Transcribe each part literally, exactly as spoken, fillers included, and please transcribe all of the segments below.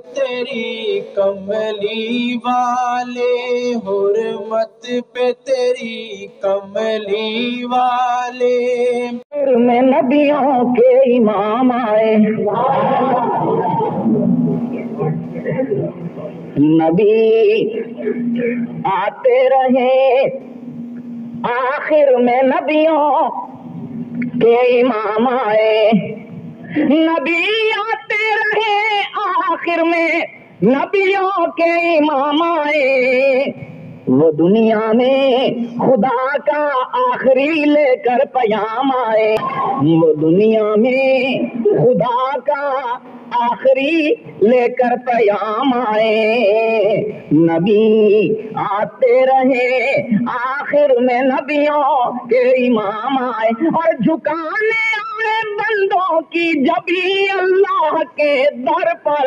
تیری کملی والے، حرمت پہ تیری کملی والے، میں نبیوں کے امام آئے، نبی آتے رہے آخر میں نبیوں کے امام آئے، نبی آتے رہے آخر میں نبیوں کے امام آئے، وہ دنیا میں خدا کا آخری لے کر پیام آئے، وہ دنیا میں خدا کا آخری لے کر پیام آئے، نبی آتے رہے آخر میں نبیوں کے امام آئے، اور جھکانے آئے بندوں کی جبھی اللہ کے در پر،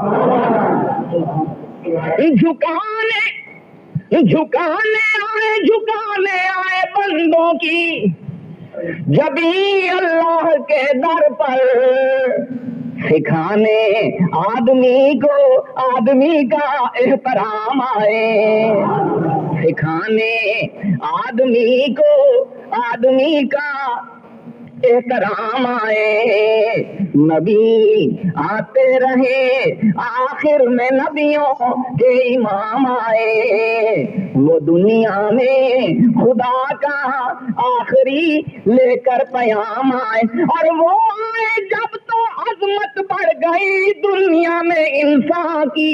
جھکانے جھکانے آئے جھکانے آئے بندوں کی جبھی اللہ کے در پر، سکھانے آدمی کو آدمی کا احترام آئے، سکھانے آدمی کو آدمی کا احترام آئے، نبی آتے رہے آخر میں نبیوں کے امام آئے، وہ دنیا میں خدا کا آخری لے کر پیام آئے، اور وہ آئے جب تو عظمت بڑھ گئی دنیا میں انسان کی،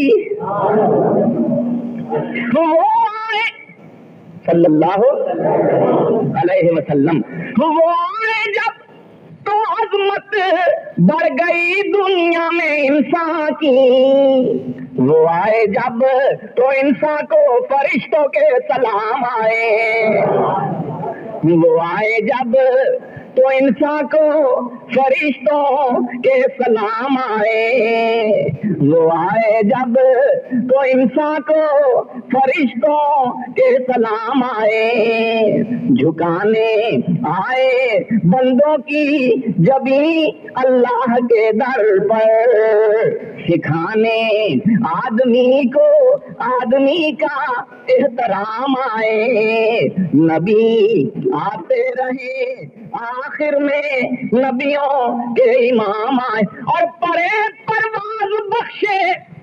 وہ آئے صلی اللہ علیہ وسلم، وہ آئے جب تو عظمت بڑھ گئی دنیا میں انسان کی، وہ آئے جب تو انسان کو فرشتوں کے سلام آئے، وہ آئے جب تو انسان کو فرشتوں کے سلام آئے، وہ آئے جب تو انسان کو فرشتوں کے سلام آئے، جھکانے آئے بندوں کی جبھی اللہ کے در پر، سکھانے آدمی کو آدمی کا احترام آئے، نبی آتے رہے آخر میں نبیوں کے امام آئے، اور پرے پرواز بخشے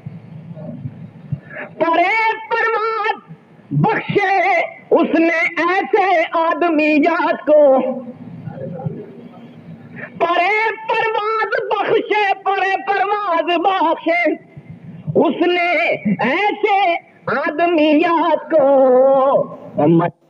پرے پرواز بخشے اس نے ایسے آدمیات کو، پرے پرواز بخشے پرے پرواز بخشے اس نے ایسے آدمیات کو،